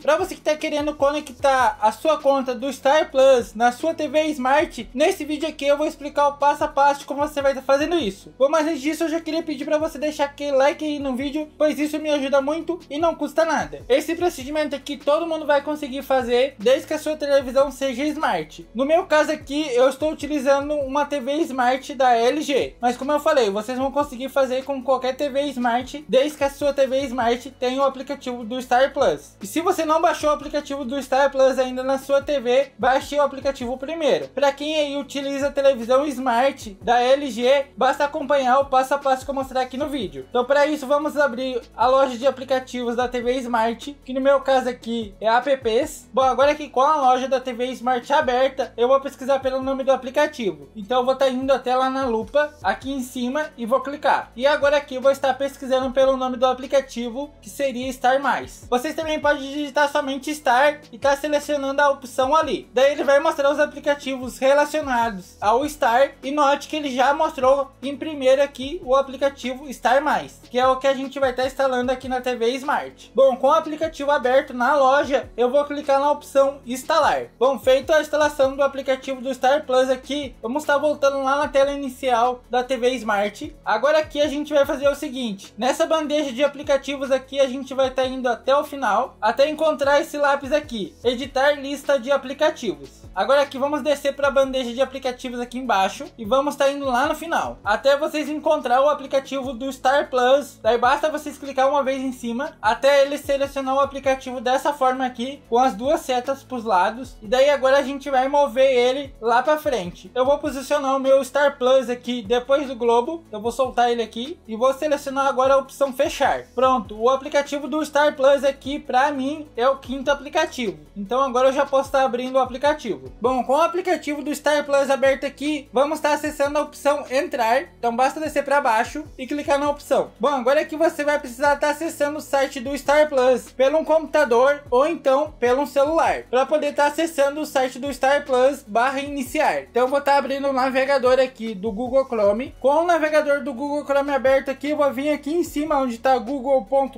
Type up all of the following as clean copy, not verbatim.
Para você que está querendo conectar a sua conta do Star Plus na sua TV Smart, nesse vídeo aqui eu vou explicar o passo a passo de como você vai estar fazendo isso. Bom, mas antes disso eu já queria pedir para você deixar aquele like aí no vídeo, pois isso me ajuda muito e não custa nada. Esse procedimento aqui todo mundo vai conseguir fazer desde que a sua televisão seja Smart. No meu caso aqui eu estou utilizando uma TV Smart da LG, mas como eu falei, vocês vão conseguir fazer com qualquer TV Smart desde que a sua TV Smart tenha o aplicativo do Star Plus. E se você não baixou o aplicativo do Star Plus ainda na sua TV, baixe o aplicativo primeiro. Para quem aí utiliza a televisão Smart da LG, basta acompanhar o passo a passo que eu mostrar aqui no vídeo. Então para isso vamos abrir a loja de aplicativos da TV Smart, que no meu caso aqui é Apps. Bom, agora aqui com a loja da TV Smart aberta, eu vou pesquisar pelo nome do aplicativo. Então eu vou estar indo até lá na lupa, aqui em cima, e vou clicar. E agora aqui eu vou estar pesquisando pelo nome do aplicativo, que seria Star+. Vocês também podem digitar somente Star e tá selecionando a opção ali. Daí ele vai mostrar os aplicativos relacionados ao Star, e note que ele já mostrou em primeiro aqui o aplicativo Star+, que é o que a gente vai estar instalando aqui na TV Smart. Bom, com o aplicativo aberto na loja, eu vou clicar na opção instalar. Bom, feito a instalação do aplicativo do Star Plus aqui, vamos estar voltando lá na tela inicial da TV Smart. Agora aqui a gente vai fazer o seguinte: nessa bandeja de aplicativos aqui a gente vai estar indo até o final, até encontrar esse lápis aqui, editar lista de aplicativos. Agora aqui vamos descer para a bandeja de aplicativos aqui embaixo e vamos estar indo lá no final, até vocês encontrar o aplicativo do Star Plus. Daí basta vocês clicar uma vez em cima, até ele selecionar o aplicativo dessa forma aqui, com as duas setas para os lados. E daí agora a gente vai mover ele lá para frente. Eu vou posicionar o meu Star Plus aqui depois do globo, eu vou soltar ele aqui e vou selecionar agora a opção fechar. Pronto, o aplicativo do Star Plus aqui para mim é o quinto aplicativo. Então agora eu já posso estar abrindo o aplicativo. Bom, com o aplicativo do Star Plus aberto aqui, vamos estar acessando a opção entrar. Então basta descer para baixo e clicar na opção. Bom, agora aqui você vai precisar estar acessando o site do Star Plus pelo um computador ou então pelo um celular, para poder estar acessando o site do Star Plus /iniciar. Então eu vou estar abrindo o navegador aqui do Google Chrome. Com o navegador do Google Chrome aberto aqui, eu vou vir aqui em cima onde está google.com.br,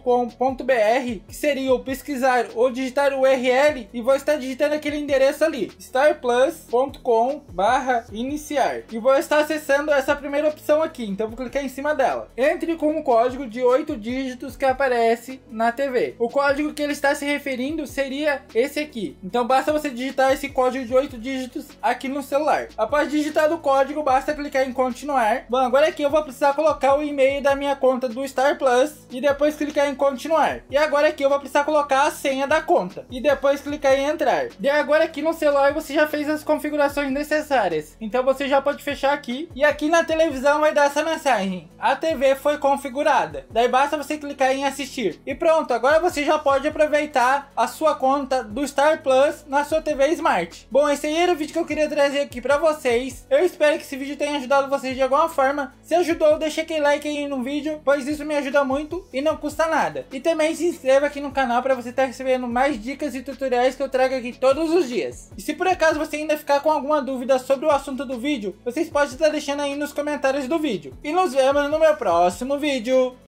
que seria o pesquisar ou digitar o URL, e vou estar digitando aquele endereço ali, starplus.com/iniciar, e vou estar acessando essa primeira opção aqui. Então vou clicar em cima dela. Entre com o código de 8 dígitos que aparece na TV. O código que ele está se referindo seria esse aqui. Então basta você digitar esse código de 8 dígitos aqui no celular. Após digitar o código, basta clicar em continuar. Bom, agora aqui eu vou precisar colocar o e-mail da minha conta do Star Plus e depois clicar em continuar. E agora aqui eu vou precisar colocar a senha da conta e depois clicar em entrar. E agora aqui no celular você já fez as configurações necessárias. Então você já pode fechar aqui, e aqui na televisão vai dar essa mensagem: a TV foi configurada. Daí basta você clicar em assistir. E pronto, agora você já pode aproveitar a sua conta do Star Plus na sua TV Smart. Bom, esse aí era o vídeo que eu queria trazer aqui pra vocês. Eu espero que esse vídeo tenha ajudado vocês de alguma forma. Se ajudou, deixa aquele like aí no vídeo, pois isso me ajuda muito e não custa nada. E também se inscreva aqui no canal para você estar recebendo mais dicas e tutoriais que eu trago aqui todos os dias. E se por acaso você ainda ficar com alguma dúvida sobre o assunto do vídeo, vocês podem estar deixando aí nos comentários do vídeo. E nos vemos no meu próximo vídeo.